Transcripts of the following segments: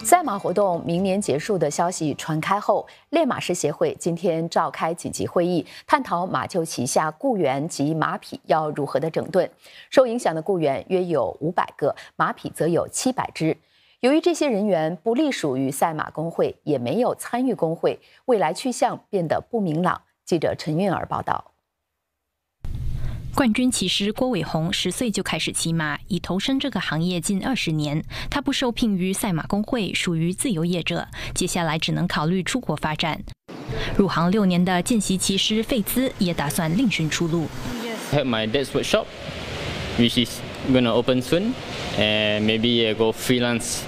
赛马活动明年结束的消息传开后，练马师协会今天召开紧急会议，探讨马厩旗下雇员及马匹要如何的整顿。受影响的雇员约有500个，马匹则有700只。由于这些人员不隶属于赛马工会，也没有参与工会，未来去向变得不明朗。记者陈韵儿报道。 冠军骑师郭伟鸿10岁就开始骑马，已投身这个行业近20年。他不受聘于赛马工会，属于自由业者。接下来只能考虑出国发展。入行6年的见习骑师费兹也打算另寻出路。 I have my dad's workshop, which is gonna open soon, and maybe go freelance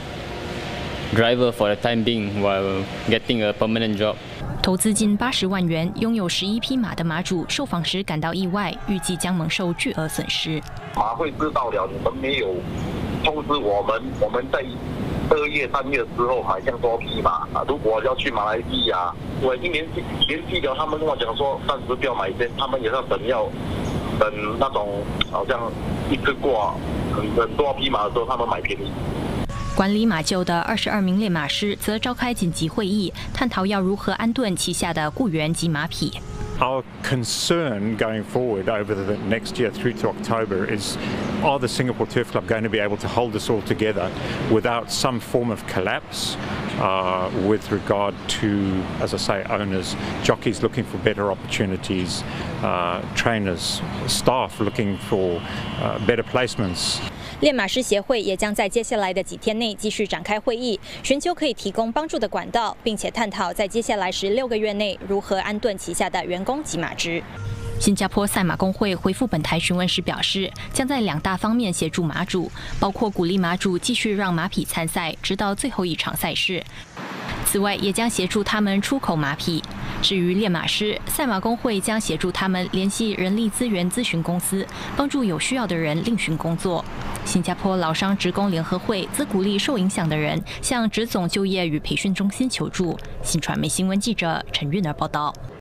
driver for the time being while getting a permanent job. 投资近80万元，拥有11匹马的马主受访时感到意外，预计将蒙受巨额损失。 马会知道了，你们没有通知我们，我们在2月、3月之后买这样多匹马啊。如果要去马来西亚，我已经联系了，他们跟我讲说暂时不要买先，他们也要等那种好像一次过很多匹马的时候，他们买便宜。 管理马厩的22名练马师则召开紧急会议，探讨要如何安顿旗下的雇员及马匹。 Our concern going forward over the next year through to October is, are the Singapore Turf Club going to be able to hold this all together without some form of collapse with regard to, as I say, owners, jockeys looking for better opportunities, trainers, staff looking for better placements. 练马师协会也将在接下来的几天内继续展开会议，寻求可以提供帮助的管道，并且探讨在接下来16个月内如何安顿旗下的员工及马只。 新加坡赛马工会回复本台询问时表示，将在2大方面协助马主，包括鼓励马主继续让马匹参赛，直到最后一场赛事。 此外，也将协助他们出口马匹。至于练马师，赛马工会将协助他们联系人力资源咨询公司，帮助有需要的人另寻工作。新加坡劳商职工联合会则鼓励受影响的人向职总就业与培训中心求助。新传媒新闻记者陈韵儿报道。